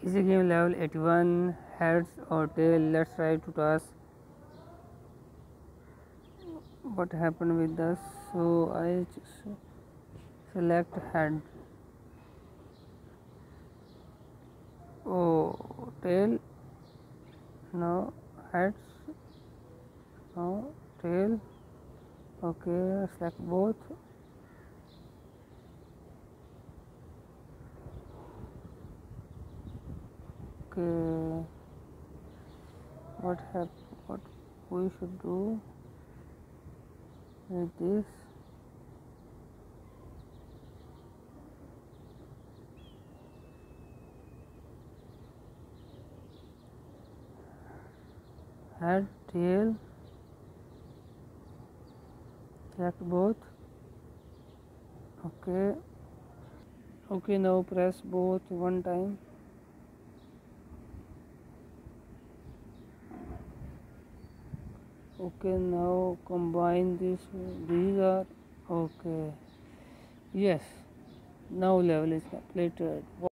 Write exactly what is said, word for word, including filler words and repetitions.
Easy game level eighty-one. Heads or tail. Let's try to toss. What happened with this? So I select head. Oh, tail. Now heads. Now tail. Okay, select both. Okay, what have what we should do with this? Head, tail, select both. Okay, okay, now press both one time. Okay, now combine this. These are okay. Yes, now level is completed.